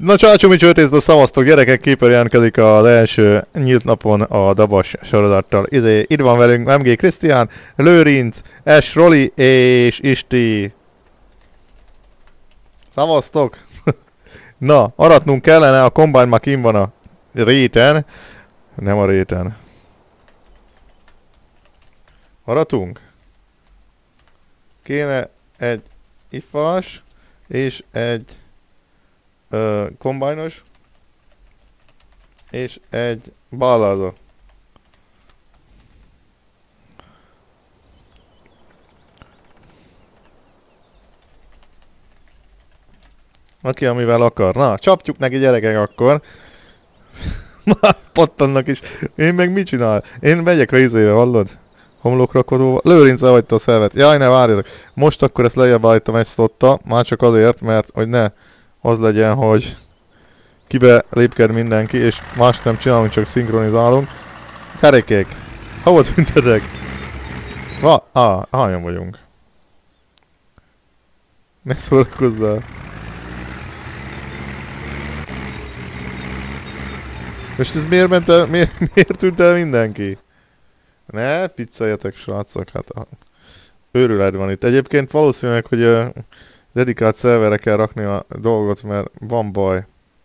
Na csácsomi csőtésztől szavaztok, gyerekek, képen jelentkezik az első nyílt napon a Dabas sorozattal. Itt van velünk MG Krisztián, Lőrinc, S. Roli és Isti. Szavaztok! Na, aratnunk kellene, a kombány már kim van a réten. Nem a réten. Aratunk? Kéne egy ifas és egy kombájnos és egy ballázó. Aki amivel akar. Na, csapjuk neki, gyerekek, akkor. Már pattannak is. Én meg mit csinál? Én megyek a izébe, hallod? Homlokrakodóval. Lőrinc elhagyta a szervet. Jaj, ne várjatok. Most akkor ezt lejjebb állítom egy szlotta. Már csak azért, mert hogy ne az legyen, hogy kibe lépked mindenki, és más nem csinálunk, csak szinkronizálunk. Kerekék! Hova tüntetek? Hányan vagyunk? Ne szórakozzál! És ez miért ment el, miért tűnt el mindenki? Ne ficceljetek, srácok, hát őrület van itt. Egyébként valószínűleg, hogy dedikált szerverre kell rakni a dolgot, mert van baj.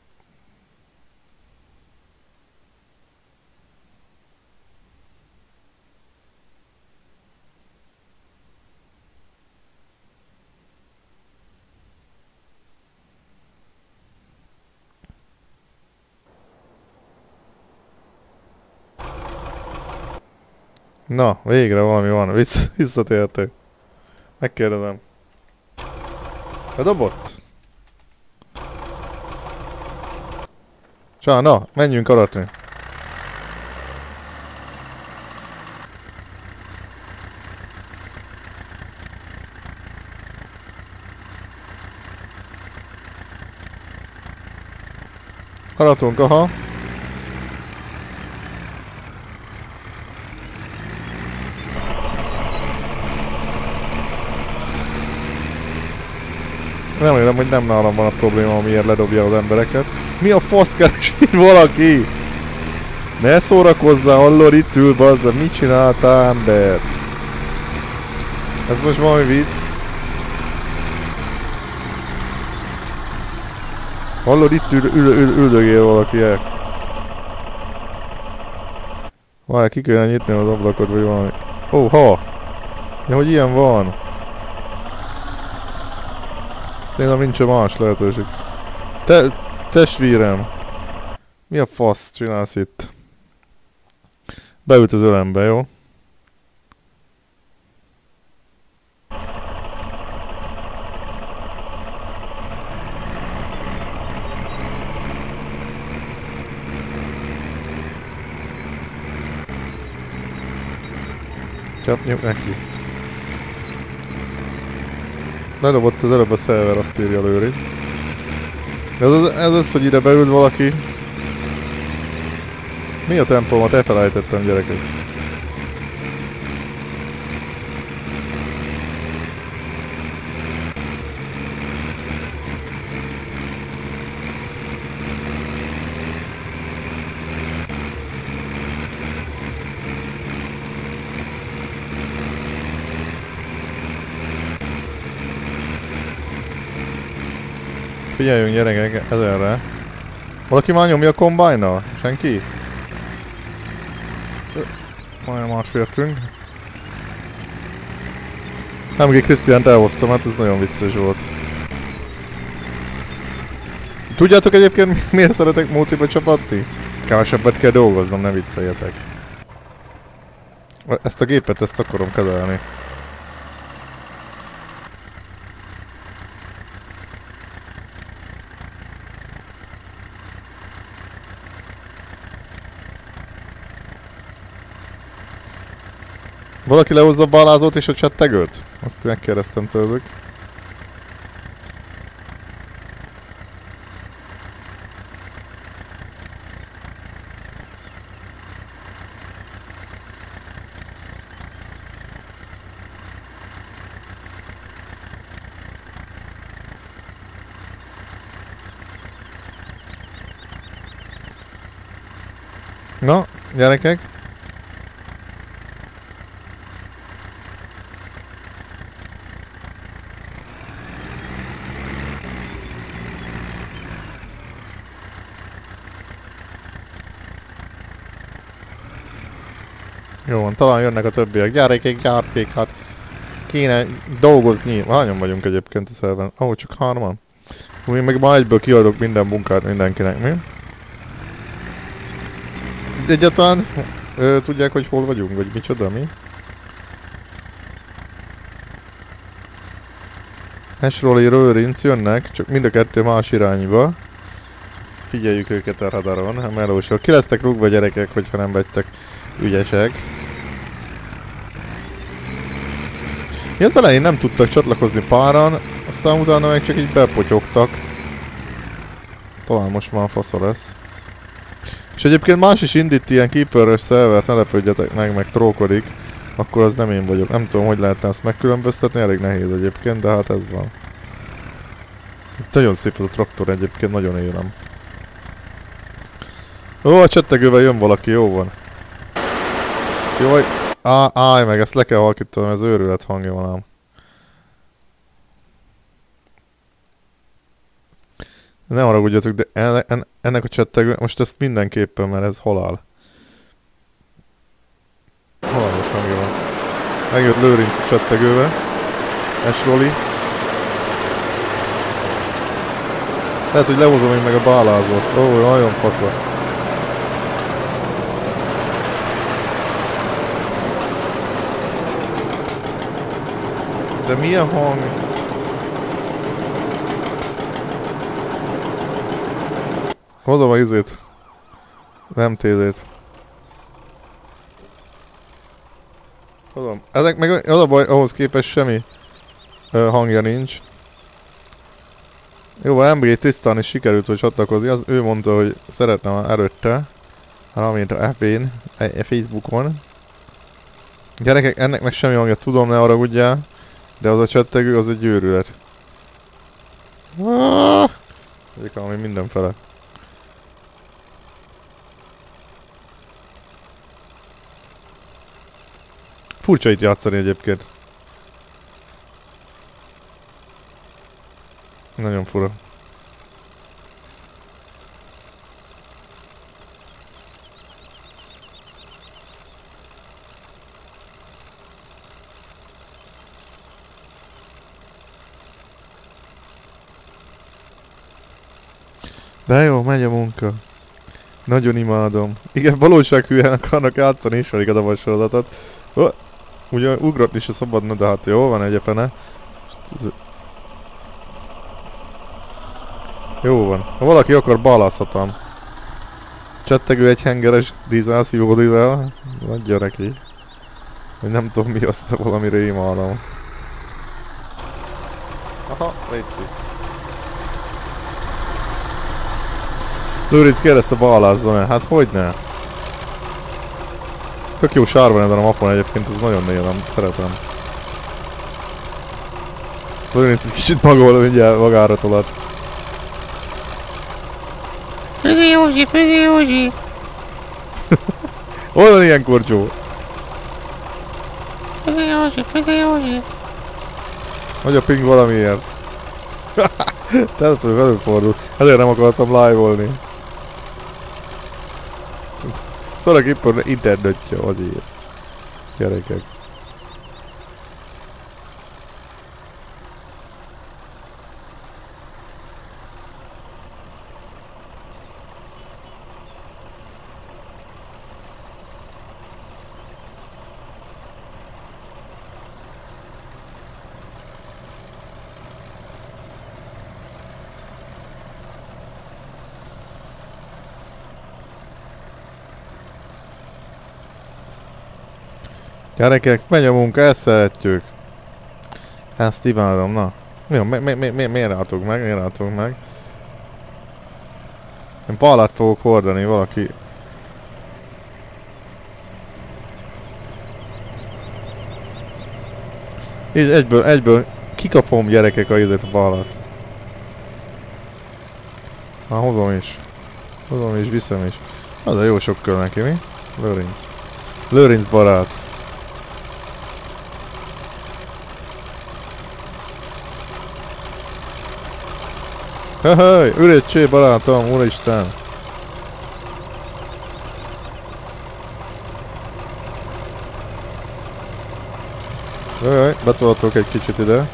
Na, végre valami van, visszatértek. Megkérdezem. Bedobott? Csá, na, menjünk aratni. Aratunk, aha. Remélem, hogy nem nálam van a probléma, amiért ledobja az embereket. Mi a fasz keres itt valaki? Ne szórakozzál, hallod, itt ül, bazzá, mit csináltál, ember? Ez most valami vicc? Hallod, itt üldögél valaki el. Várj, ki kellene nyitni az ablakot, vagy valami. Ó, ha! Ja, hogy ilyen van. Nézem, nincs más lehetőség. Testvérem! Mi a fasz csinálsz itt? Beült az ölembe, jó? Csapjuk neki. Ledobott az előbb a szerver, azt írja Lőrinc. Ez az, hogy ide beült valaki. Mi a tempómat? Elfelejtettem, gyerekek. Figyeljünk, gyerekek, ezerre. Valaki már nyomja a kombájnnal? Senki? Majdnem átfértünk. MG Krisztiánt elhoztam, hát ez nagyon vicces volt. Tudjátok egyébként miért szeretek multiba csapatni? Kevesebbet kell dolgoznom, ne vicceljetek. Ezt a gépet, ezt akarom kezelni. Valaki lehozza a balázót és a csettegőt? Azt megkérdeztem tőlük. Na, gyerekek. Jó van, talán jönnek a többiek. Gyerekek, hát kéne dolgozni. Hányan vagyunk egyébként a szerven? Csak 3-an. Én meg ma egyből kiadok minden munkát mindenkinek, mi? Egyáltalán tudják, hogy hol vagyunk, vagy micsoda, mi? Esroli, Rőrinc jönnek, csak mind a kettő más irányba. Figyeljük őket a radaron, melósok. Ki lesztek rúgva gyerekek, hogyha nem vagytok ügyesek. Mi az elején nem tudtak csatlakozni páran, aztán utána meg csak így bepotyogtak. Talán most már fasza lesz. És egyébként más is indít ilyen keeper-ös szervert, ne lepődjetek meg trókodik. Akkor az nem én vagyok. Nem tudom, hogy lehetne ezt megkülönböztetni, elég nehéz egyébként, de hát ez van. Itt nagyon szép ez a traktor egyébként, nagyon élem. Ó, a csettegővel jön valaki, jó van. Jaj, állj meg, ezt le kell halkítanom, ez őrület hangja van ám. Ne haragudjatok, de ennek a csettegő, most ezt mindenképpen, mert ez halál. Halálos hangja van. Megjött Lőrinc a csettegővel. Esroli. Lehet, hogy lehozom én meg a bálázót. Ó, nagyon fasza. De milyen hang? Hozom a izét. Nem tézét. Hozom. Ezek meg az a baj, ahhoz képest semmi hangja nincs. Jó, a MG tisztán is sikerült, hogy csatlakozni. Az ő mondta, hogy szeretne már előtte. Valamint a FB-n, Facebookon. Gyerekek, ennek meg semmi hangja, tudom, ne haragudjál. De az a csettegő, az egy őrület. Ezek valami mindenfele. Furcsa itt játszani egyébként. Nagyon fura. De jó, megy a munka. Nagyon imádom. Igen, valósághűen akarnak játszani, ismerik a dabas sorozatot. Ugye ugratni se szabadna, de hát jó, van egy fene. Jó van. Ha valaki akar, balázhatom. Csettegő egy hengeres dízelszívódűvel. Adja neki. Hogy nem tudom mi azt, valamire imádom. Aha, létszik. Lőrinc kérdezte, balázzam-e? Hát hogyne? Tök jó sár van ezen a mapon egyébként, ez nagyon nélem, szeretem. Lőrinc egy kicsit magol, mindjárt magára tolat. Füzi Józsi, Füzi Józsi! Hol van ilyen korcsó? Füzi Józsi, Füzi Józsi! Hogy a ping valamiért. Tehát, hogy előfordult. Ezért nem akartam live-olni. Szóval éppen internetje azért. Gyerekek. Gyerekek, megy a munka, ezt szeretjük. Ezt imádom, na. Miért álltok meg? Miért álltok meg? Én pallát fogok hordani, valaki... Így egyből kikapom gyerekek a izét a pallát. Hozom is. Hozom is, viszem is. Az a jó sokkal neki, mi? Lőrinc. Lőrinc barát. Höhöj, ürétsé barátom, úristen! Jaj, betoltok egy kicsit ide.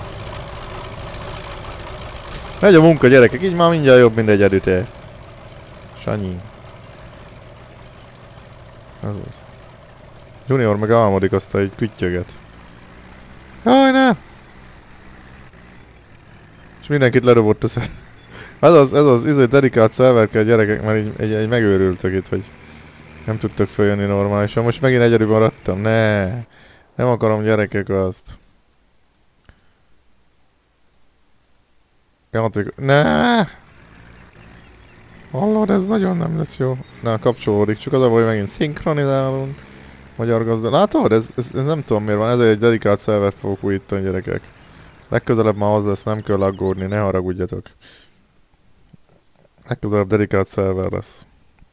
Megy a munka, gyerekek, így már mindjárt jobb, mint egy edüté. Sanyi. Ez az. Junior meg álmodik, aztán így küttyöget. Jaj, ne! És mindenkit ledobott a szer... ez az dedikált szerverkel, gyerekek, mert így egy megőrültök itt, hogy nem tudtok följönni normálisan. Most megint egyedül maradtam, ne! Nem akarom, gyerekek, azt. Játék... Ne! Hallod, ez nagyon nem lesz jó. Na, kapcsolódik, csak az a baj, hogy megint szinkronizálunk. Magyar gazda... Látod? Ez nem tudom miért van, ezért egy dedikált szervert fogok újítani, gyerekek. Legközelebb már az lesz, nem kell aggódni, ne haragudjatok. Legközelebb dedikált szerver lesz.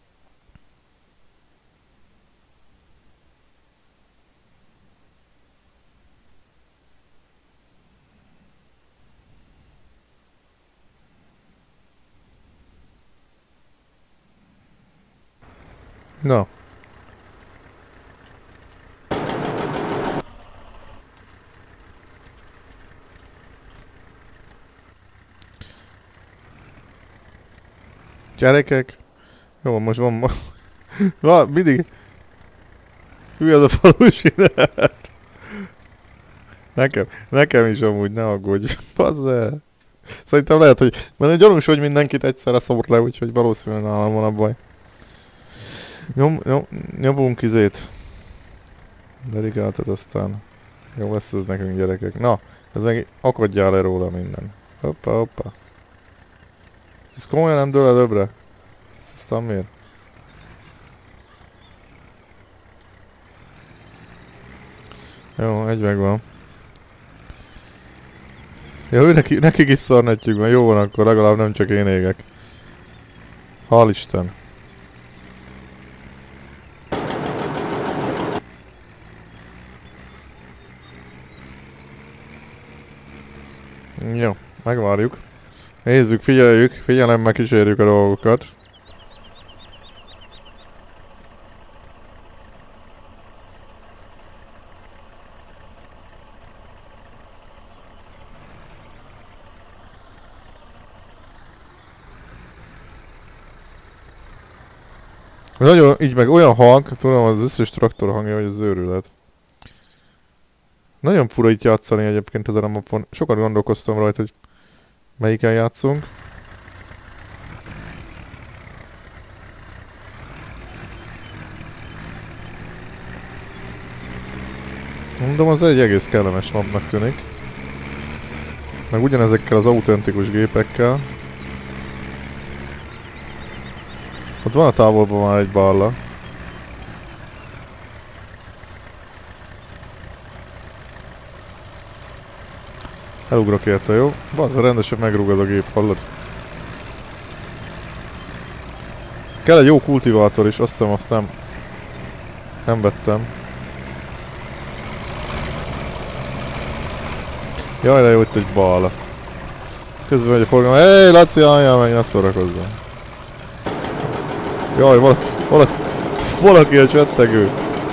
Na. Gyerekek. Jó, most van ma... mindig... Hülye az a falusinet. Nekem is amúgy, ne aggódj. Bazd el. Szerintem lehet, hogy... Mert gyanús, hogy mindenkit egyszerre szórt le, úgyhogy valószínűleg nálam van a baj. Nyomunk izét. Dedikáltat, aztán... Jó lesz ez nekünk, gyerekek. Na, ez meg akadjál le róla minden. Hoppa. Ez komolyan nem dől előbbre? Ezt aztán miért? Jó, egy megvan. Jó, nekik is szarnetjük van. Jó van, akkor legalább nem csak én égek. Hál' Isten. Jó, megvárjuk. Nézzük, figyeljük, figyelemmel kísérjük a dolgokat. Nagyon, így meg olyan hang, tudom, az összes traktor hangja, hogy az őrület. Nagyon fura itt játszani egyébként ezen a mapon. Sokat gondolkoztam rajta, hogy melyiken játszunk. Mondom, az egy egész kellemes mapnak tűnik. Meg ugyanezekkel az autentikus gépekkel. Ott van a távolban már egy bárla. Elugrok érte, jó? Bazza, rendesen megrúgod a gép, hallod? Kell egy jó kultivátor is, azt hiszem, azt nem vettem. Jaj, de jó, itt egy bál. Közben megy a forgalom. Hey, Laci, álljál meg, ne szórakozzon. Jaj, valaki a csettegő.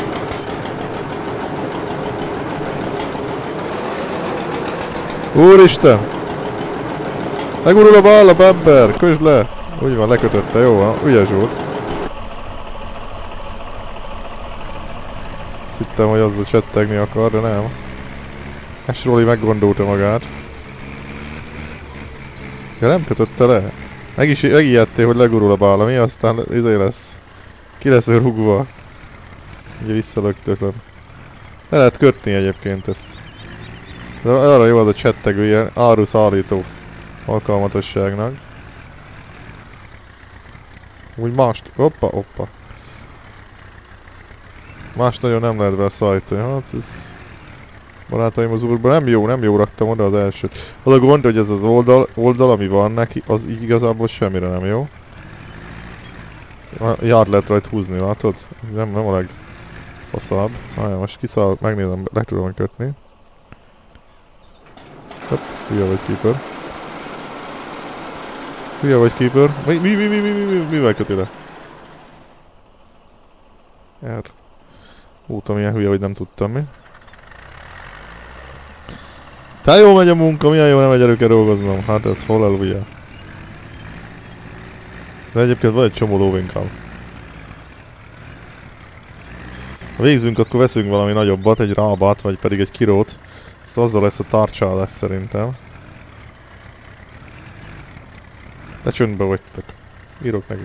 Úristen! Megurul a bál, a bember! Kösd le! Úgy van, lekötötte, jó van, ügyes volt. Azt hittem, hogy azzal csettegni akar, de nem. Esroli meggondolta magát. Ja, nem kötötte le? Megijedtél, hogy legurul a bál, mi aztán izé lesz. Ki lesz rúgva. Ugye visszalöktötlöm. Le lehet kötni egyébként ezt. De arra jó az a csettegő, ilyen áruszállító alkalmatosságnak. Úgy mást... Hoppa. Más nagyon nem lehet vele szállítani. Hát ez... Barátaim, az úrban nem jó raktam oda az elsőt. Az a gond, hogy ez az oldal, ami van neki, az így igazából semmire nem jó. Yard lehet rajta húzni, látod? Nem a legfaszabb. Most kiszállok, megnézem, le tudom kötni. Hopp, hülye vagy keeper. Hülye vagy keeper. Mivel köti le? Milyen hülye, hogy nem tudtam mi. Te jó megy a munka, milyen jó nem megy előke dolgoznom. Hát ez halleluja. De egyébként van egy csomó lóvinkám. Ha végzünk, akkor veszünk valami nagyobbat, egy rábat, vagy pedig egy kirót. Ezt azzal lesz a tartsálás szerintem. De csöndbe vagytok. Írok neki.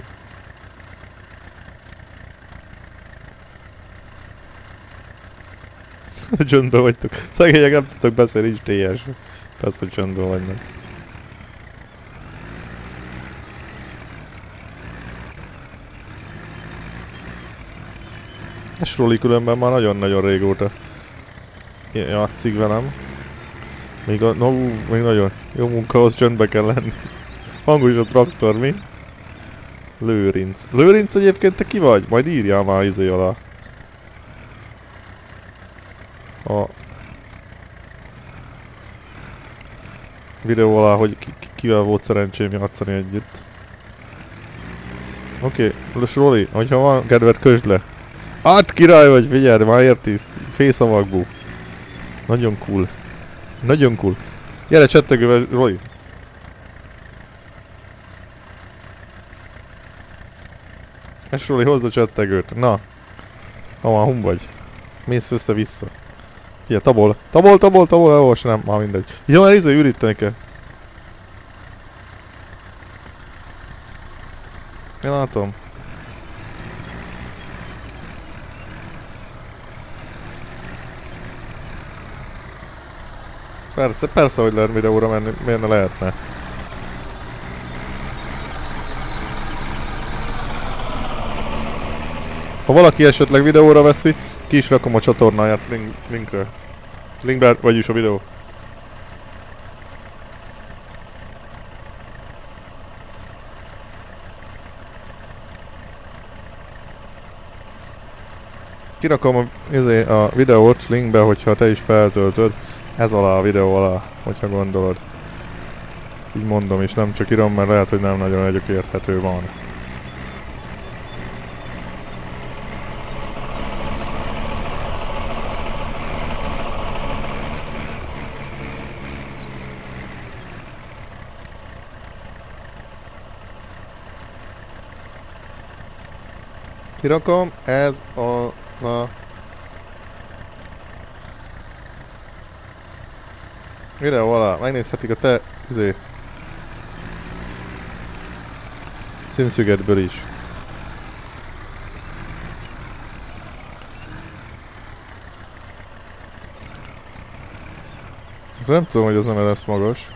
Csöndbe vagytok. Szegények nem tudtok beszélni, nincs TS. Persze, hogy csöndben vagynak. És Roli különben már nagyon-nagyon régóta játszik velem. Még még nagyon jó munkahoz csöndbe kell lenni. Hangos a traktor, mi? Lőrinc. Lőrinc, egyébként te ki vagy? Majd írjál már izé alá. A videó alá, hogy kivel volt szerencsém játszani együtt. Oké, most Roli, hogyha van kedved, közd le. Hát király vagy, figyelj, már érti, félszavakból. Nagyon cool. Nagyon cool. Gyere csettegővel, Roli. És Roli, hozd a csettegőt. Na. Ha már hum vagy. Mész össze-vissza. Figyelj, tabol, elolvas, nem, már mindegy. Ja, már izé üríteni kell. Én látom. Persze, hogy lehet videóra menni, miért ne lehetne. Ha valaki esetleg videóra veszi, ki is rakom a csatornáját linkre. Linkbe, vagyis a videó. Kirakom a videót linkbe, hogyha te is feltöltöd. Ez alá a videó alá, hogyha gondolod. Ezt így mondom, és nem csak írom, mert lehet, hogy nem nagyon egyik érthető van. Kirakom, ez a videó alá, megnézhetik a te színszügetből is. Ez nem tudom, hogy ez nem lesz magas.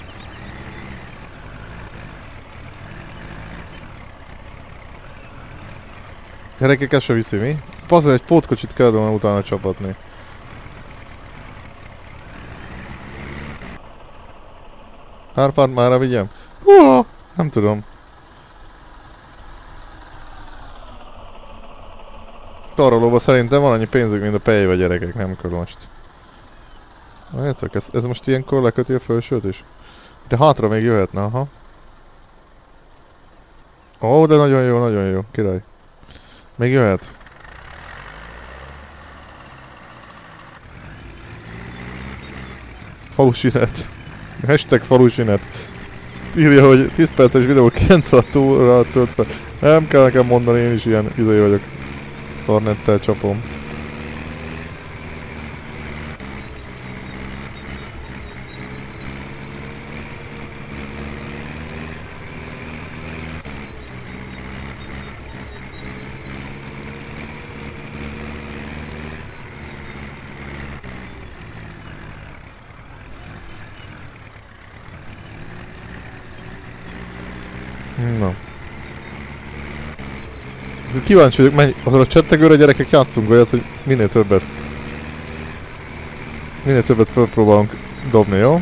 Gyerekek, ez se viszi, mi? Pazzal egy pótkocsit kell volna utána csapatni. Hárpárt mára vigyem? Nem tudom. Tarolóba szerintem van annyi pénzük, mint a pejve, gyerekek, nem kell most. Értek, ez most ilyenkor leköti a felsőt is? De hátra még jöhetne, aha. Ó, de nagyon jó, király. Még jöhet. Falusinet. Hashtag falusinet. Írja, hogy 10 perces videó 96 óra tölt fel. Nem kell nekem mondani, én is ilyen izé vagyok. Szarnettel csapom. Na. Kíváncsi vagyok, menj azon a csettegőre, gyerekek, játszunk olyat, hogy minél többet felpróbálunk dobni, jó?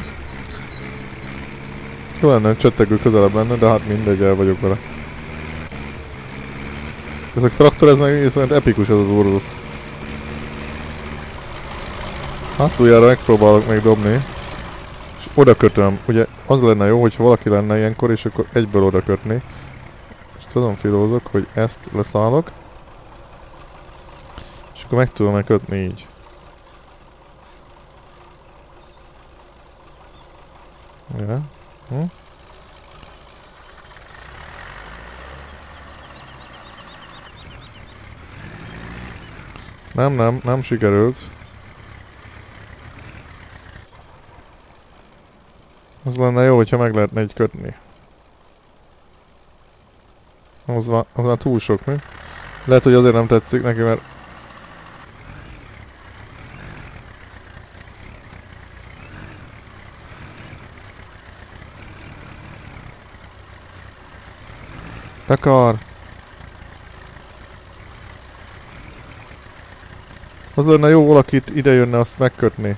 Jó lenne, csettegő közelebb lenne, de hát mindegy, el vagyok vele. Ezek traktor, ez meg viszont epikus ez az Ursus. Hátuljára megpróbálok még dobni. És oda kötöm. Ugye az lenne jó, hogyha valaki lenne ilyenkor, és akkor egyből oda kötni. És tudom filózok, hogy ezt leszállok. És akkor meg tudom kötni így. Ja. Nem sikerült. Az lenne jó, hogyha meg lehetne így kötni. Az már túl sok, mi? Lehet, hogy azért nem tetszik neki, mert... Akar! Az lenne jó, valakit ide jönne azt megkötni.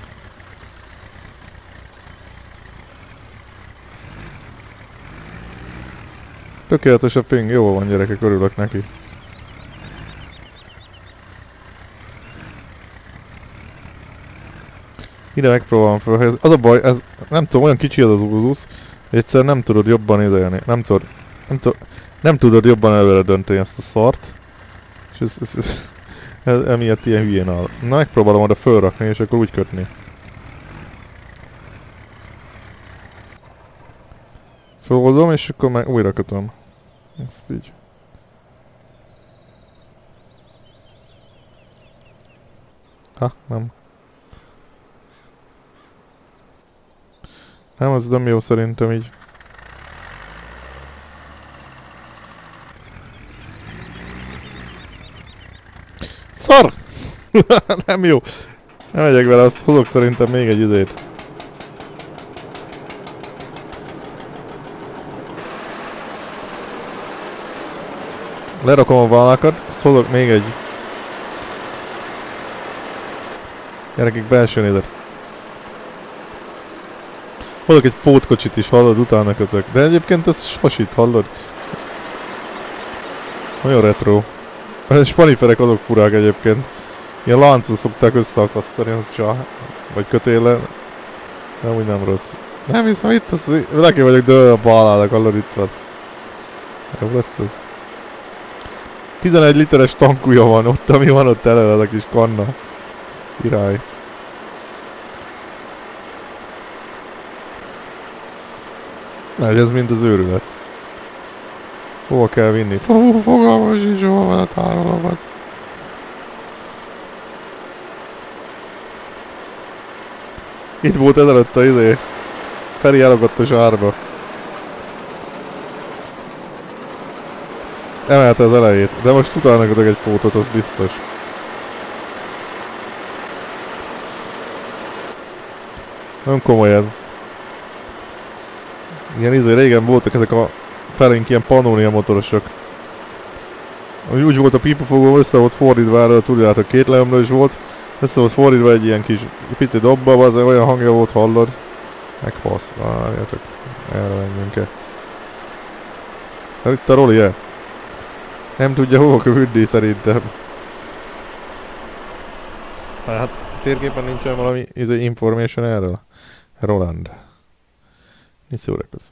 Tökéletes a ping, jó van gyerekek, örülök neki. Ide megpróbálom felhelyezni. Az a baj, ez nem tudom, olyan kicsi az az Ursus, hogy egyszerűen nem tudod jobban idejönni. Nem tudod jobban előre dönteni ezt a szart. És ez emiatt ilyen hülyén áll. Na, megpróbálom oda fölrakni, és akkor úgy kötni. Föloldom, és akkor meg újra kötöm. Ezt így. Ha, nem. Nem, az nem jó szerintem így. Szar! Nem jó. Nem megyek vele, azt hozok szerintem még egy izét. Lerakom a vállakat, azt hozok még egy. Gyerekek, belső nézet. Hozok egy pótkocsit is, hallod, utána kötök. De egyébként ez sasít, hallod? Nagyon retro. A spaniferek azok furák egyébként. Ilyen láncot szokták összeakasztani, az csá. Vagy kötéle. Nem, úgy nem rossz. Nem hiszem, itt az... Neki vagyok dől a bálának, hallod, itt van. Jó lesz ez. 11 literes tankúja van ott, ami van ott elő, az a kis kanna. Király. Nehogy ez mind az őrület. Hova kell vinni? Fogalmam sincs, hova van a tárolom az. Itt volt ezelőtt a izé. Feri elakadt a zsárba. Emelte az elejét, de most utána kötök egy pótot, az biztos. Nem komoly ez. Ilyen izé, régen voltak ezek a felénk ilyen Pannonia motorosok. Úgy volt a pípafogó, össze volt fordítva erre, tudjátok, két leömlős volt. Össze volt fordítva egy ilyen kis pici dobba, az olyan hangja volt, hallod. Megfasz, várjátok. Erre menjünk-e. Hát itt a Roli-e? Nem tudja hova küldni szerintem. Hát térképen nincsen valami information erről. Roland. Mi szórakozz?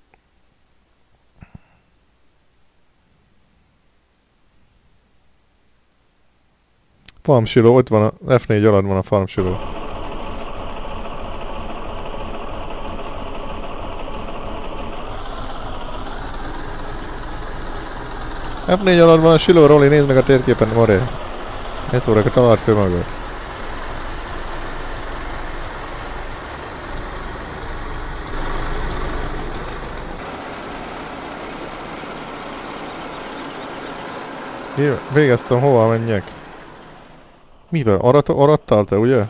Farm siló, ott van a F4 alatt van a farm siló. F4 alatt van a siló, Roli, nézd meg a térképen, Moré. Ne szórakozz, találd föl magad. Végeztem, hova menjek? Mivel? Arattál te, ugye?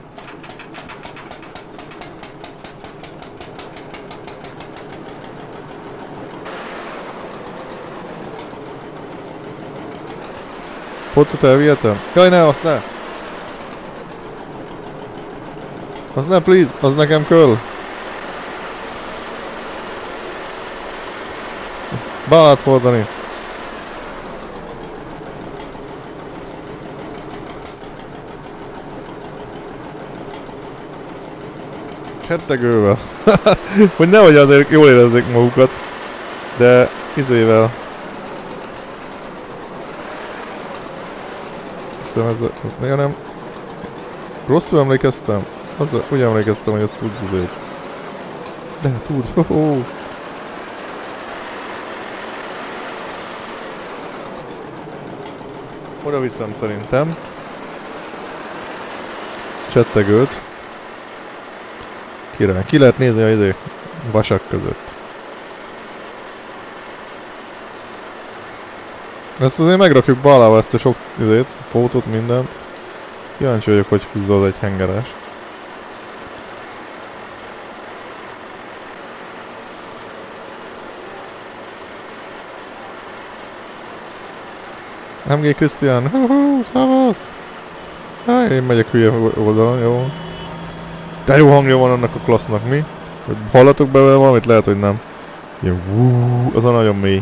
Potot elvihetem? Jaj, ne, azt ne! Az ne, please! Az nekem kell! Ezt be lehet hordani. Csettegővel. Hogy nehogy azért jól érezzék magukat. De izével. Aztán ez a... nem... Rosszul emlékeztem? Úgy emlékeztem, hogy azt tud izét. De tud. Ho-ho. Oda viszem szerintem. Csettegőt. Király. Ki lehet nézni a izé vasak között. Ezt azért megrakjuk balával, ezt a sok izét, pótot, mindent. Kíváncsi vagyok, hogy húzza az egy hengeres. MG Krisztián, szavasz! Én megyek hülye oldalon, jó. De jó hangja van annak a klassznak, mi? Hallatok belőle valamit? Lehet, hogy nem. Ilyen az a nagyon mély.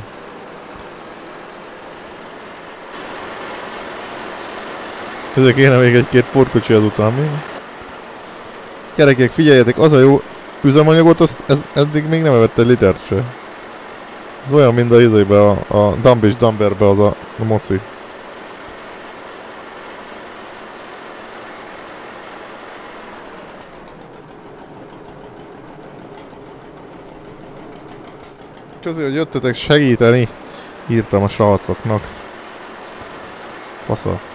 Ezért kéne még egy-két portkocsi azután, mi? Gyerekek, figyeljetek, az a jó üzemanyagot, azt eddig még nem evett egy litert se. Ez olyan, mint a izébe, a Dumb és Dumberbe az a moci. Köszönöm, hogy jöttetek segíteni. Írtam a srácoknak. Fasza.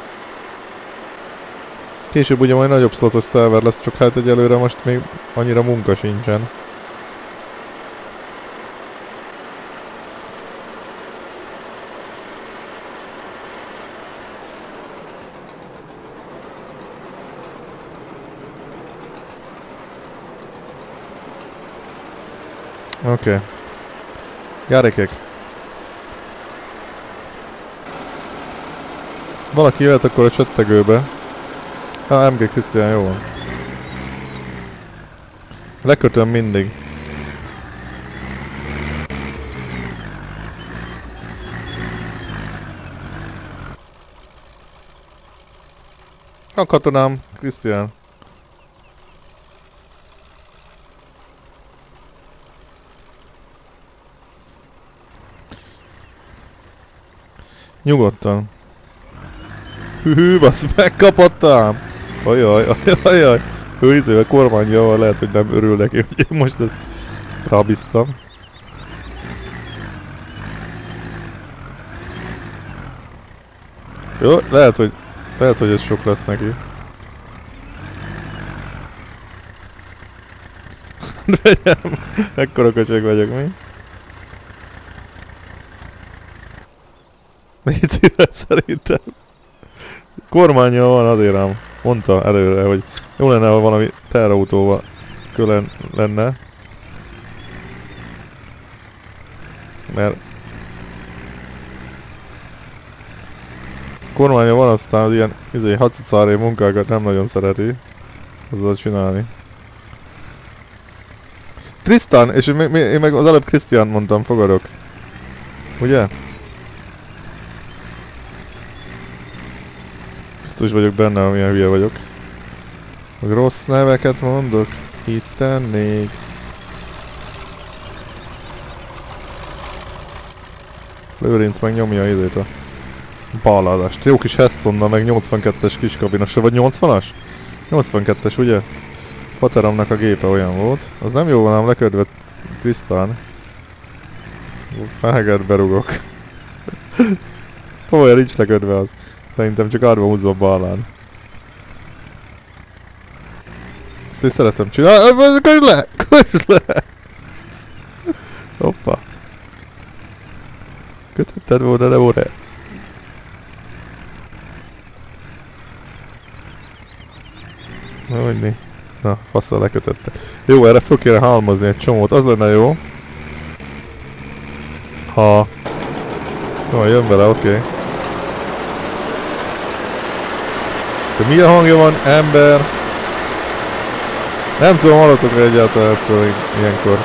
Később ugye majd nagyobb szlotos szerver lesz, csak hát egyelőre most még annyira munka sincsen. Oké. Gyerekek. Valaki jöhet akkor a csettegőbe. MG Krisztián, jó van. Lekötöm mindig. A katonám, Krisztián. Nyugodtan. Hű, basz, megkapottam! Ajaj, ajaj, ő izével kormányjával lehet, hogy nem örül neki, hogy én most ezt rábíztam. Jó, lehet, hogy ez sok lesz neki. Vegyem, ekkora köcsög vagyok, mi? Négy szívet szerintem. Kormánya van, azért ám mondta előre, hogy jó lenne, ha valami terrautóval kölen lenne. Mert kormánya van, aztán az ilyen hacicári munkákat nem nagyon szereti azzal csinálni. Tristan, és én meg az előbb Krisztián mondtam, fogadok. Ugye? Biztos vagyok benne, amilyen hülye vagyok. Meg rossz neveket mondok. Itt tennék. Lőrinc meg nyomja izét a balladást. Jó kis Hestonnal, meg 82-es kiskabinos. Vagy 80-as? 82-es, ugye? Fateromnak a gépe olyan volt. Az nem jó van, ám leködve tisztán. Feneget berugok. Olyan nincs leködve az. Szerintem csak arra húzva a ballán. Ezt én szeretem csinálni. Kösd le! Kösd le! Hoppa. Kötötted volna, de óra. Na, hogy mi? Na, faszal lekötötte. Jó, erre föl kéne halmozni egy csomót, az lenne jó. Ha... Jó, jön vele, oké. De milyen hangja van, ember? Nem tudom, hallatok egyáltalán ettől ilyenkor.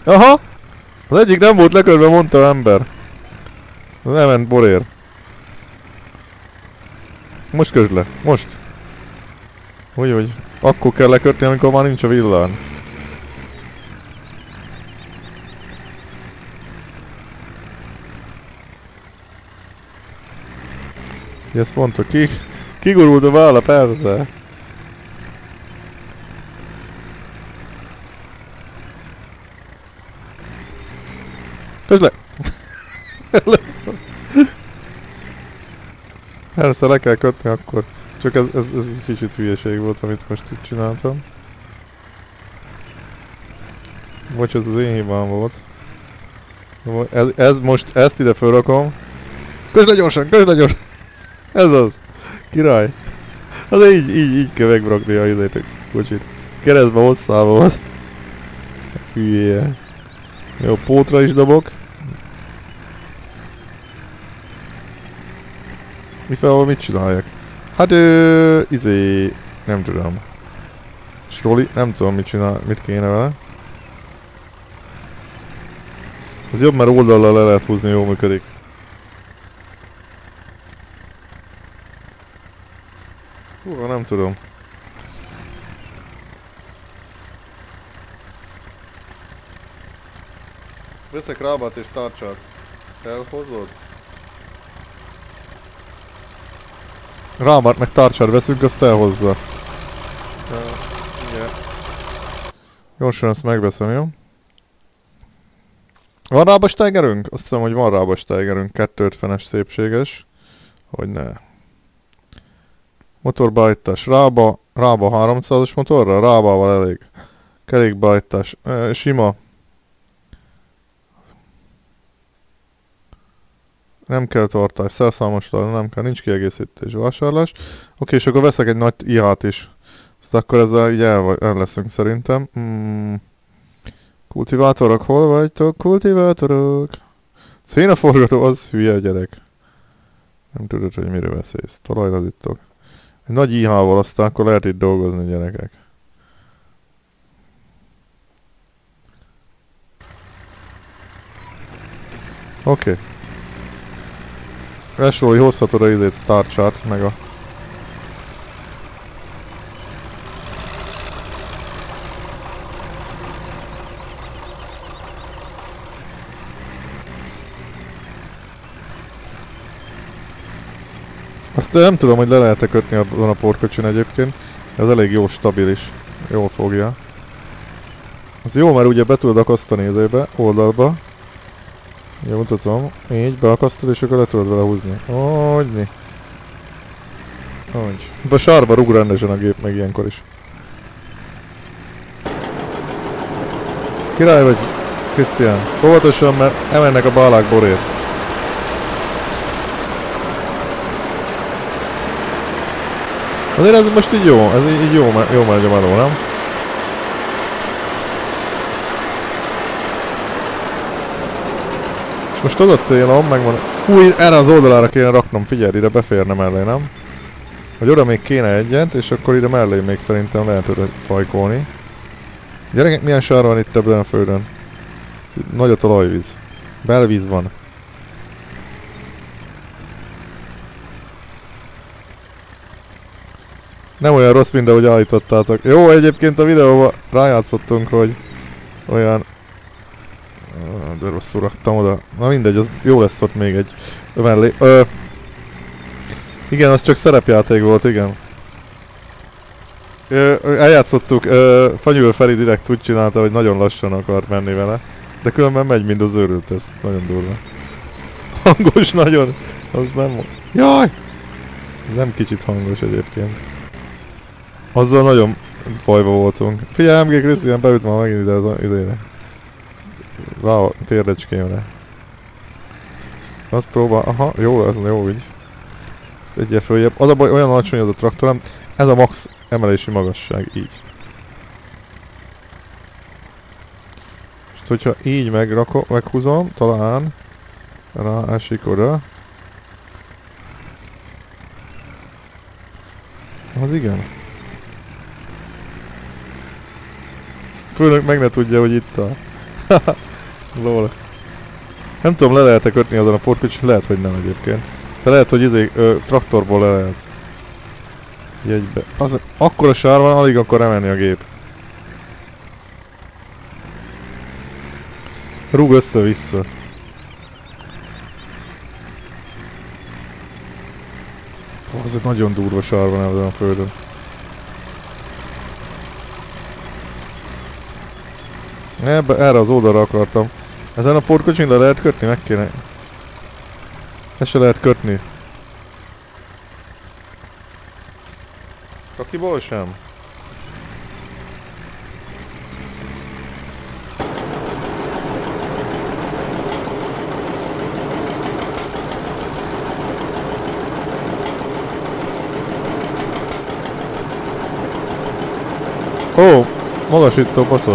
Aha! Az egyik nem volt lekörve, mondta ember. Lement borér. Most közd le, most. Hogy. Akkor kell lekötni, amikor már nincs a villany. Ez fontos. Kigurult a válla, persze. Közd le! Persze le kell kötni akkor. Csak ez egy kicsit hülyeség volt, amit most itt csináltam. Bocs, ez az én hibám volt. Ez most, ezt ide felrakom. Közd le gyorsan, közd le gyorsan! Ez az! Király! Az így kell megrakni a izét, kocsit. Keresztbe hosszá volt. Hülye. Jó, pótra is dobok. Mifelől mit csináljak? Hát nem tudom. Sroli, nem tudom mit kéne vele. Ez jobb, mert oldallal le lehet húzni, jól működik. Hú, nem tudom. Veszek rábát és tárcsát. Elhozod? Rábát meg tárcsát veszünk, azt elhozza. Igen. Gyorsan ezt megveszem, jó? Van rábasteigerünk? Azt hiszem, hogy van rábasteigerünk. 250-es szépséges. Hogy ne. Motorbeállítás. Rába 300-as motorra? Rábával elég. Kerékbeállítás. Sima. Nem kell tartás, szerszámos nem kell, nincs kiegészítés, vásárlás. Oké, és akkor veszek egy nagy IH-t is. Azt akkor ezzel így el leszünk szerintem. Kultivátorok, hol vagytok? Kultivátorok! Szénaforgató, az hülye gyerek. Nem tudod, hogy mire veszélysz. Talajlazítok. Egy nagy IH-val, aztán akkor lehet itt dolgozni, gyerekek. Oké. Esról, hogy hozhatod a izét, a tárcsát, meg a... Azt nem tudom, hogy le lehet-e kötni abban a porkocsin egyébként. Ez elég jó, stabilis. Jól fogja. Az jó, mert ugye be tudod akasztani izébe, oldalba. Ugye mutatom. Így beakasztod, és akkor le tudod vele húzni. Hogyni. Hogy. A sárba rúg rendesen a gép meg ilyenkor is. Király vagy, Krisztián. Óvatosan, mert emennek a bálák borét. Azért ez most így jó, ez így jó megy a meló, nem? És most az a célom, megvan... Hú, erre az oldalára kéne raknom, figyelj, ide beférne mellé, nem? Vagy oda még kéne egyet, és akkor ide mellé még szerintem lehet oda fajkolni. Gyerekek, milyen sár van itt ebben a földön? Nagy a talajvíz. Belvíz van. Nem olyan rossz, mint ahogy állítottátok. Jó, egyébként a videóban rájátszottunk, hogy olyan... De rosszul raktam oda. Na mindegy, az jó lesz ott még egy mellé. Igen, az csak szerepjáték volt, igen. Eljátszottuk, Fanyúl Feri direkt úgy csinálta, hogy nagyon lassan akart menni vele. De különben megy, mind az őrült, ez nagyon durva. Hangos nagyon, az nem... Jaj! Ez nem kicsit hangos egyébként. Azzal nagyon bajba voltunk. Figyelj, MG Krisztián beült már megint ide az idejére. Rá a térdecskémre. Azt próbál... Aha, jó, ez jó így. Egyel följebb. Az a baj, olyan alacsony az a traktorem. Ez a max emelési magasság, így. És hogyha így meghúzom, talán ráesik oda. Az igen. Főnök meg ne tudja, hogy itt a... Lol. Nem tudom, le lehet-e kötni azon a portkocsit, lehet, hogy nem egyébként. De lehet, hogy traktorból le lehet. Jegybe. Az, akkora sár van, alig akar emelni a gép. Rúg össze-vissza. Az egy nagyon durva sár van ezen a földön. Erre az oldalra akartam. Ezen a portkocsin le lehet kötni? Meg kéne. Ezt se lehet kötni. Kakiból sem? Ó, magasító baszod.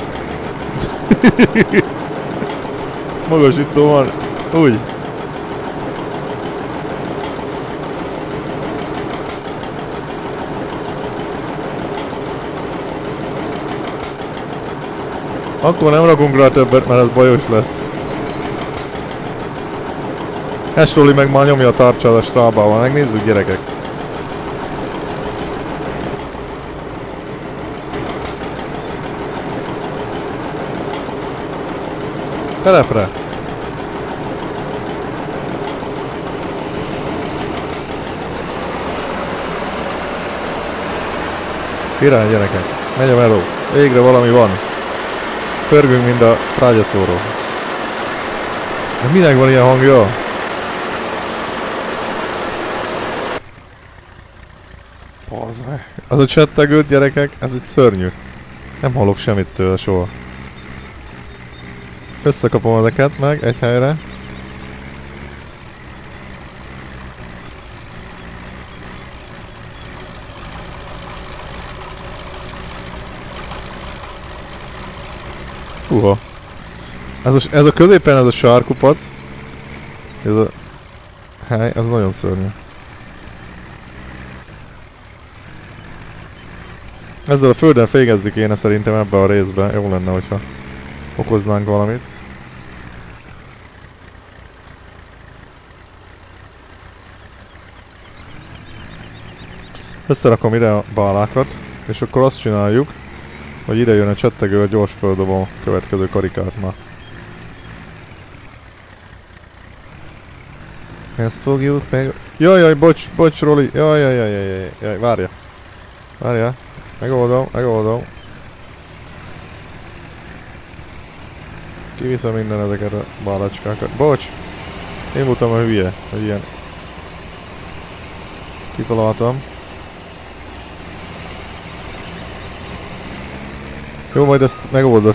Magasító van. Úgy. Akkor nem rakunk rá többet, mert ez bajos lesz. Esroli meg már nyomja a tartsát a strábával. Megnézzük, gyerekek. Telepre! Király, gyerekek! Megy a meló! Végre valami van! Pörgünk, mint a trágyaszóró. De minek van ilyen hangja? Az a csettegőt, gyerekek, ez egy szörnyű. Nem hallok semmit tőle soha. Összekapom ezeket meg egy helyre. Húha. Ez a középen, ez a sárkupac. Ez a hely, ez nagyon szörnyű. Ezzel a földön fégezni kéne szerintem ebbe a részbe. Jó lenne, hogyha okoznánk valamit. Összerakom ide a bálákat, és akkor azt csináljuk, hogy ide jön a csettegő, a gyors földobó következő karikát ma. Ezt fogjuk meg... Jaj, bocs, Roli! Jaj, várja. Megoldom. Kiviszem minden ezeket a bálacskákat. Bocs! Én voltam a hülye, hogy ilyen... Kitaláltam. Jó, majd ezt megoldod.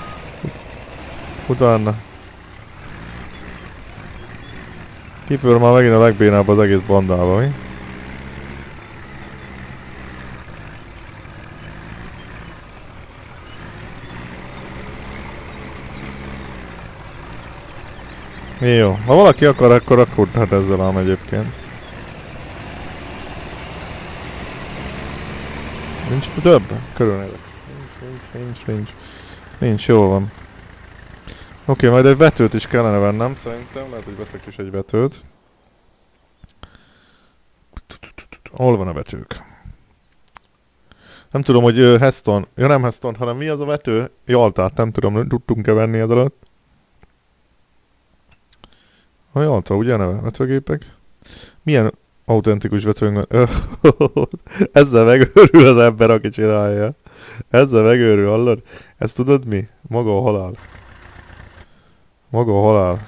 Utána. Kipör már megint a legbénább az egész bandába, mi? Jó, ha valaki akar, akkor rakodhat ezzel ám egyébként. Nincs több? Körülnézek. Nincs, jól van. Oké, majd egy vetőt is kellene vennem, szerintem. Lehet, hogy veszek is egy vetőt. Hol van a vetők? Nem tudom, hogy Heston... Ja, nem Heston, hanem mi az a vető? Jaltát, nem tudom, tudtunk-e venni ez alatt. A Jalta, ugye neve? Vetőgépek? Milyen autentikus vetőnk van? Ezzel megőrül az ember, aki csinálja. Ezzel megőrül, hallod? Ezt tudod mi? Maga a halál. Maga a halál.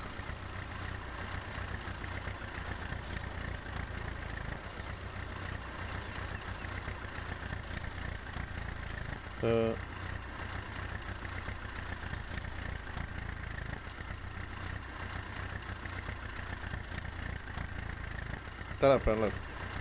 Telepen lesz.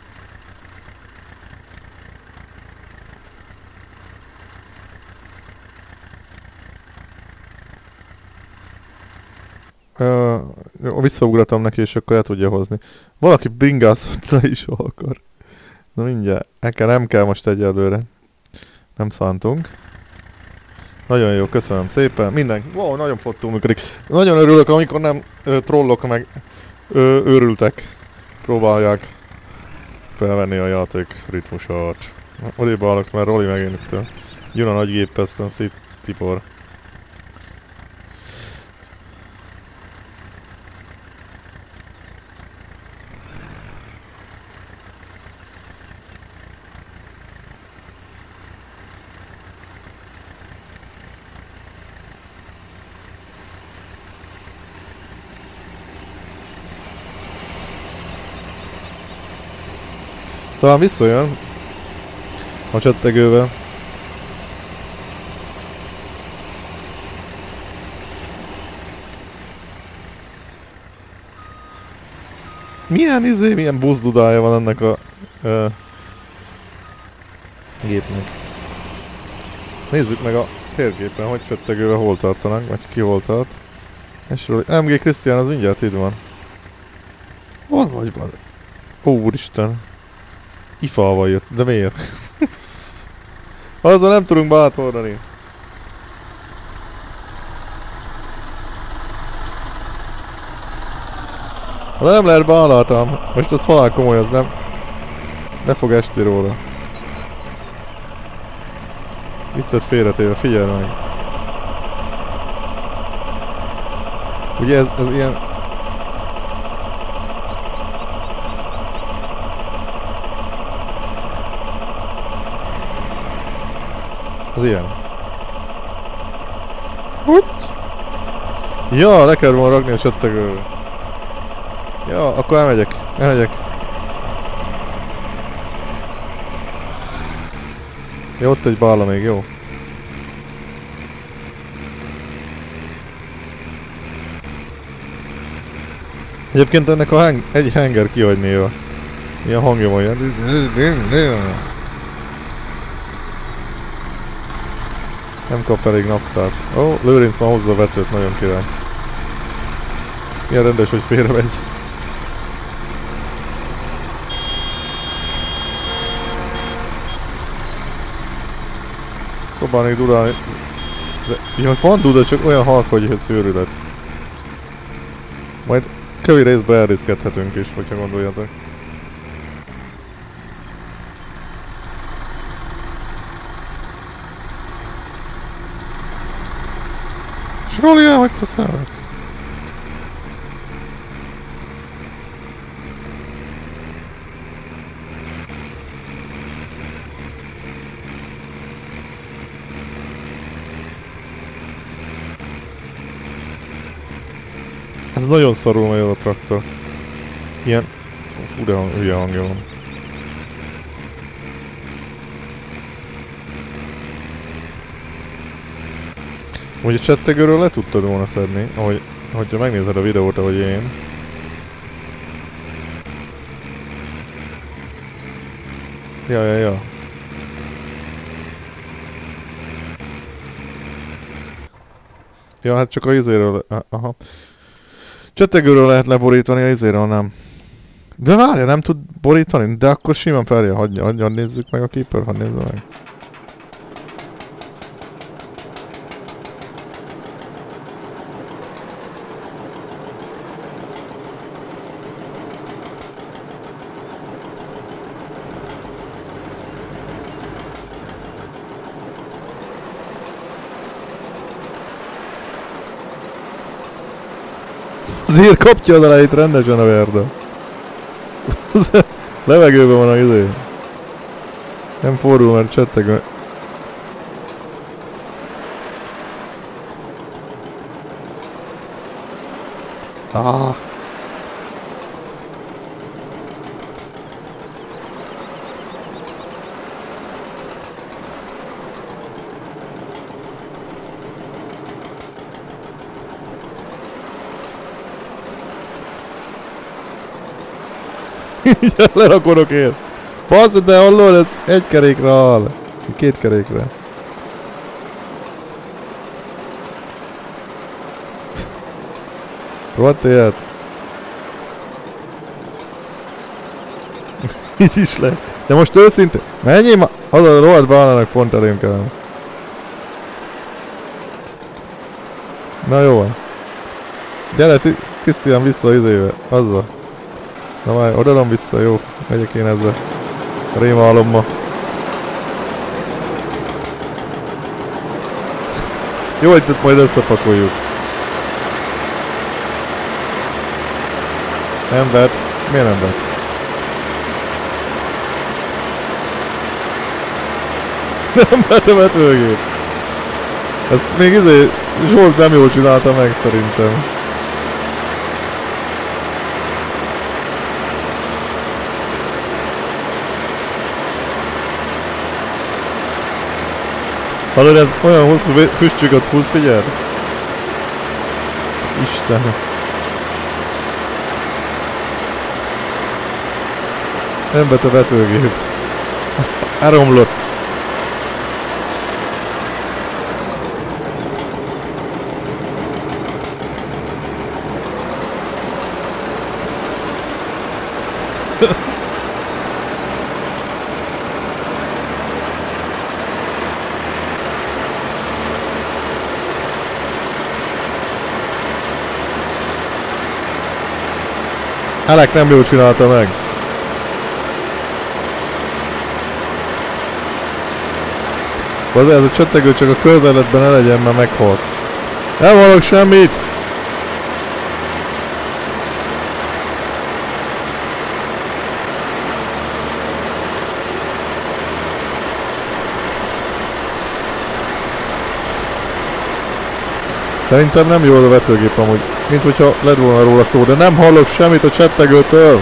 Visszaugratom neki, és akkor el tudja hozni. Valaki bringászott is akar. Na mindjárt. Nem kell most egyelőre. Nem szántunk. Nagyon jó, köszönöm szépen. Minden, wow, nagyon flottul működik. Nagyon örülök, amikor nem trollok meg őrültek. Próbálják felvenni a játék ritmusát. Odébb állok, mert Roli megint itt jön a nagy gép, aztán széttipor. Talán visszajön a csettegővel. Milyen buszdudája van ennek a gépnek. Nézzük meg a térképen, hogy csettegővel hol tartanak, vagy ki hol tart. És MG Krisztián az mindjárt itt van. Hol vagy van? Ó, úristen. Ifával jött, de miért? Azzal nem tudunk bátorni. De nem lehet bánáltam. Most az halál komoly, az nem. Ne fog esti róla. Viccet félretéve, figyelj meg. Ugye ez ilyen... Az ilyen. Hogy? Ja, le kell volna rakni a csettegőre. Ja, akkor elmegyek. Ja, ott egy bála még, jó. Egyébként ennek a egy hanger kihagy néha. Ilyen hangja van, ilyen. Nem kap elég naftát. Ó, Lőrinc már hozza a vetőt, nagyon király. Milyen rendes, hogy félremegy. Próbálnék dudálni. De, ja, van duda, csak olyan halk, hogy szőrület. Majd kövi részbe elrészkedhetünk is, hogyha gondoljatok. És Roli elhagyta a szállát. Ez nagyon szarul megy a traktor. Ilyen... Fú, de hülye hangja van. Ugye a csettegőről le tudtad volna szedni, hogyha megnézed a videót, ahogy én. Ja. Ja, hát csak a izéről... Aha. Csettegőről lehet leborítani, a izéről nem. De várja, nem tud borítani? De akkor simán felje, hagyja, nézzük meg a Keeper, hadd nézze meg. Azért kapja az elejét rendesen a Verda. Levegőben van a izé. Nem fordul, mert csetteg. Ah. Lerakodok én. Passz, de hallod, ez egy kerékre áll. Két kerékre. Rohadt élet. Így is le. De most őszintén, menjél ma... Az a rohadt bánának pont elém kell. Na jó van. Gyere, Krisztián vissza izébe, azzal. Na már, odaadom vissza, jó. Megyek én ezzel. Rémálommal. Jó, hogy itt majd összepakoljuk. Nem vett? Miért nem vett? Nem vett a vetőgép. Ezt még izé Zsolt nem jól csinálta meg szerintem. Hallod, ez olyan hosszú füstcsököt húz, figyeld! Istenem! Nem vett a vetőgép. Elromlott. Alek nem jól csinálta meg. Azért ez a csöttegő csak a környezetben ne legyen, mert meghalsz. Nem hallok semmit! Szerintem nem jó az a vetőgép amúgy, mint hogyha lett volna róla szó, de nem hallok semmit a csettegőtől.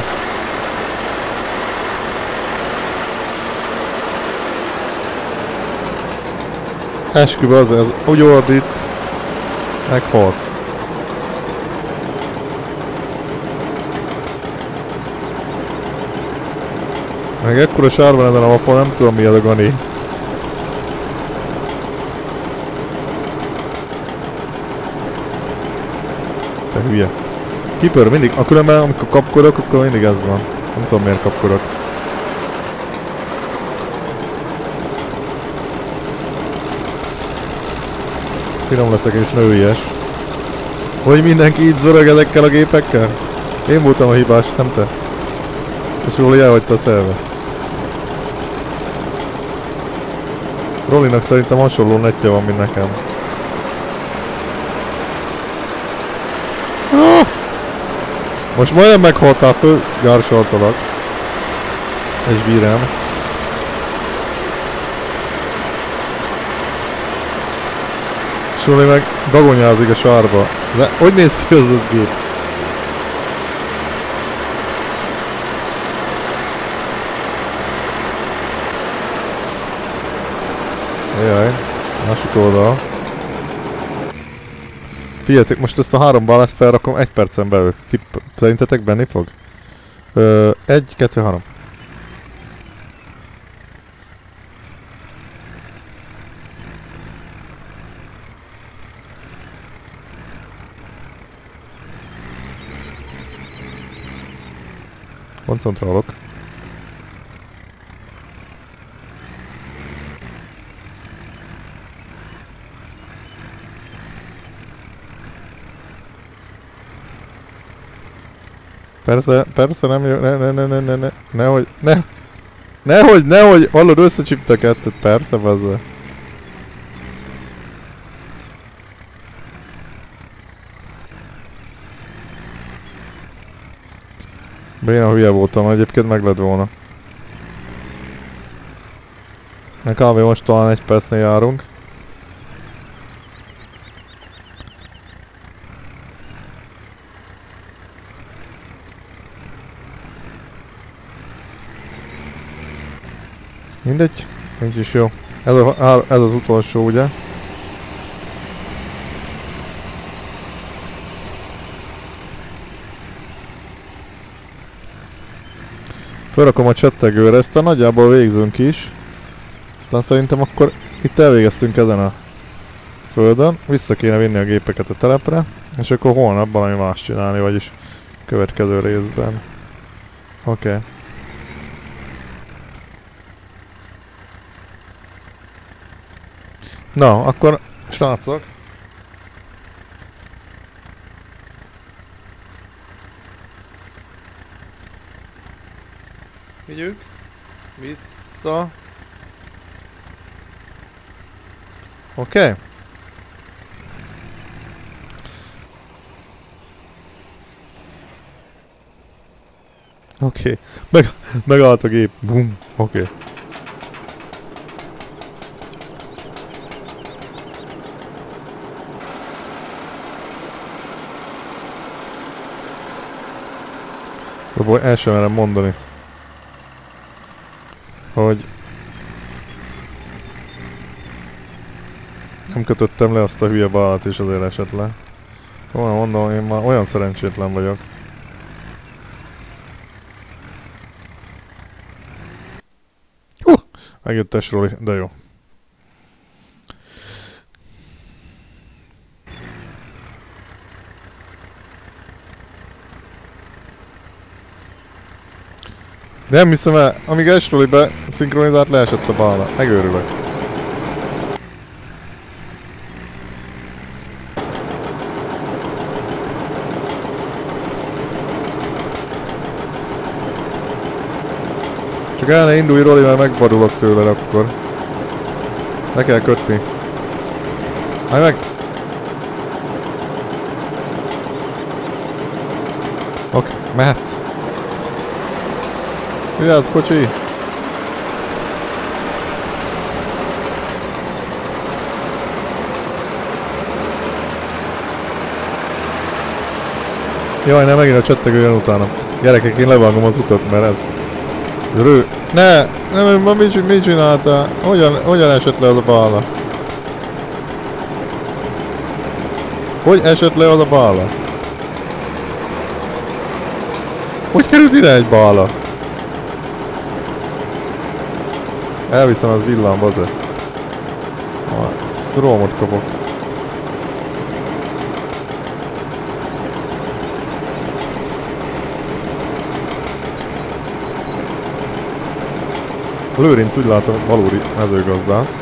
Esküve az, úgy ordít, meghalsz. Meg ekkora sár van ezen a mapon, nem tudom mi az a gani. Te hülye. Kipör mindig, különben amikor kapkodok, akkor mindig ez van. Nem tudom miért kapkodok. Finom leszek és nőies. Hogy mindenki így zörög ezekkel a gépekkel? Én voltam a hibás, nem te. És Roli elhagyta a szervet. Rolinak szerintem hasonló netje van, mint nekem. Most majdnem meghaltál, föl gársaltalak. És bírám. Suli meg dagonyázik a sárba. De hogy néz ki az a gép? Jaj, másik oldal. Figyeljetek, most ezt a 3 bálát felrakom 1 percen belül. Szerintetek benni fog? 1, 2, 3. Koncentrálok. Persze nem jó, nehogy, hallod, összecsipte a kettőt, persze, bazza. Béna hülye voltam, egyébként meg lett volna. Kb. Most talán 1 percnél járunk. Mindegy, nincs is jó. Ez az utolsó, ugye? Felrakom a csettegőre, ezt nagyjából végzünk is. Aztán szerintem akkor itt elvégeztünk ezen a földön. Vissza kéne vinni a gépeket a telepre. És akkor holnap valami más csinálni, vagyis következő részben. Oké. Na, akkor srácok. Vigyük. Vissza. Oké. Oké. Megállt a gép. Bum. Oké. Jó, el sem merem mondani, hogy nem kötöttem le azt a hülye balat és azért esett le. Olyan mondom, én már olyan szerencsétlen vagyok. Megjött Esroli, de jó. Nem hiszem el, amíg Esroli be szinkronizált, leesett a bálna. Megőrülök. Csak el ne indulj, Roli, mert megvadulok tőled akkor. Le kell kötni. Állj meg! Oké, mehetsz. Vigyázz, kocsi! Jaj, nem, megint a csettegő jön utána. Gyerekek, én levágom az utat, mert ez... Rő! Ne! Nem, mit csináltál? Hogyan esett le az a bála? Hogy esett le az a bála? Hogy került ide egy bála? Elviszem, az villám, bazze. Szrómot kapok. Lőrinc úgy látom, valódi mezőgazdász.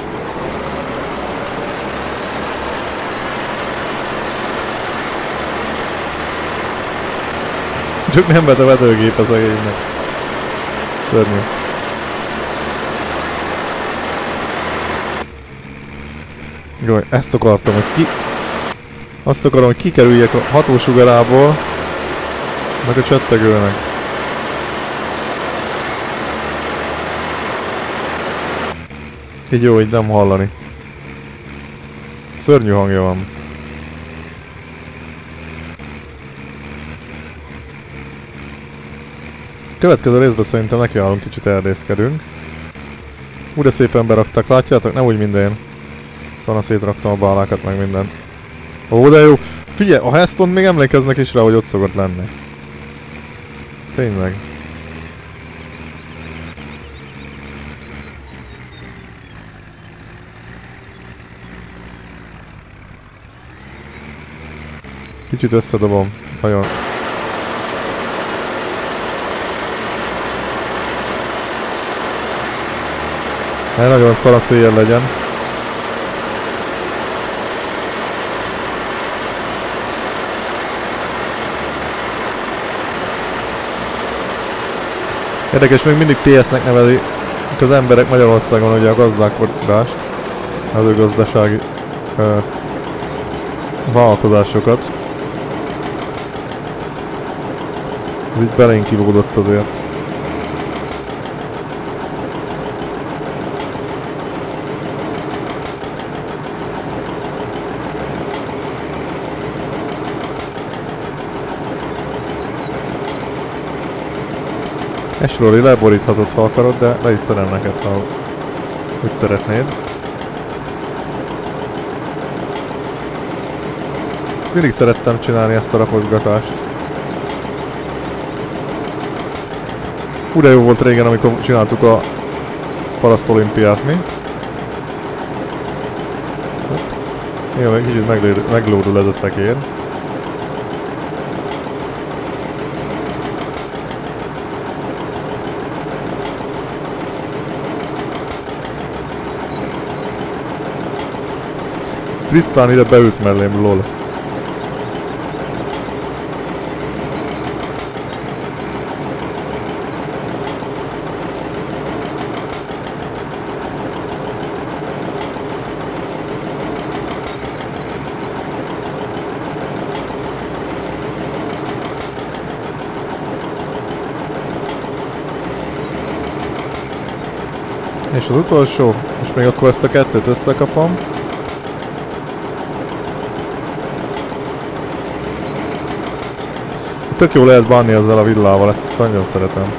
Csak nem vett a vedőgép az egésznek. Szörnyű. Jó, ezt akartam, hogy ki... Azt akarom, hogy kikerüljek a hatósugarából, meg a csettegőnek. Így jó, így nem hallani. Szörnyű hangja van. Következő részben szerintem nekiállunk, kicsit erdészkedünk. Úgy de szépen berakták, látjátok? Nem úgy minden. Szana szétraktam a bálákat, meg minden. Ó, de jó! Figyelj, a Heston még emlékeznek is rá, hogy ott szokott lenni. Tényleg. Kicsit összedobom. Nagyon. Ne nagyon szar a széjjel legyen. Érdekes, még mindig TS-nek neveli az emberek Magyarországon ugye a gazdálkodást, az ő gazdasági vállalkozásokat. Ez így belénk kilódott azért. Esroli leboríthatod, ha akarod, de le is szerel neked, ha úgy szeretnéd. Ezt mindig szerettem csinálni, ezt a rakosgatást. Hú, de jó volt régen, amikor csináltuk a parasztolimpiát, mi? Jó, egy kicsit meglódul ez a szekér. Tristan ide beült mellém, lol. És az utolsó, és még akkor ezt a kettőt összekapom. Tök jó lehet bánni ezzel a villával, ezt nagyon szeretem.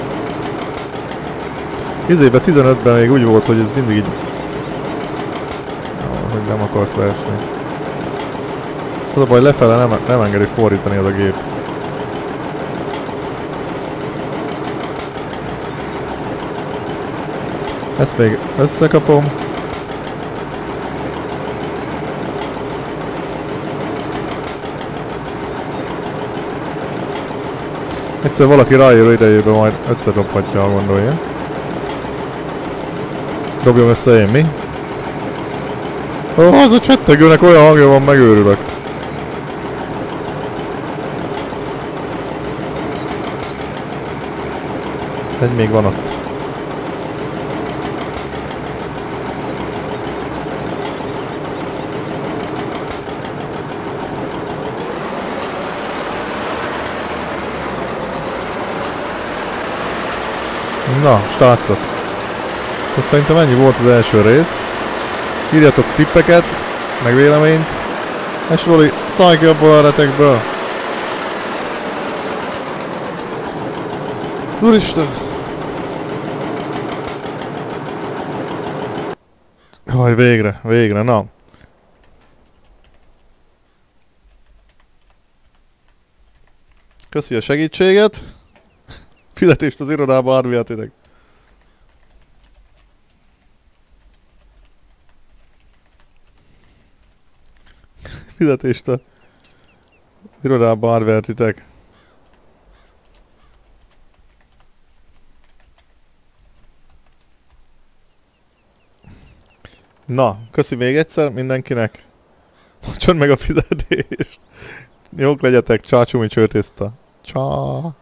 Izébe 15-ben még úgy volt, hogy ez mindig így... hogy nem akarsz leesni. Az a baj, lefele nem engedi fordítani az a gép. Ezt még összekapom. Egyszer valaki rájön idejében, majd összedobhatja, ha gondolja. Dobjam össze én, mi? Az a csettegőnek olyan hangja van, megőrülök. Egy még van ott. Na, srácok. Azt szerintem ennyi volt az első rész. Írjatok tippeket, meg véleményt. És Roli, szállj ki abból a retekből! Úristen! Haj, végre, na. Köszi a segítséget. Fizetést az irodába áruljátok. Fizetést a irodába árvertitek. Na, köszi még egyszer mindenkinek. Tartson meg a fizetést. Jók legyetek, csácsumi csőtészta. Csá.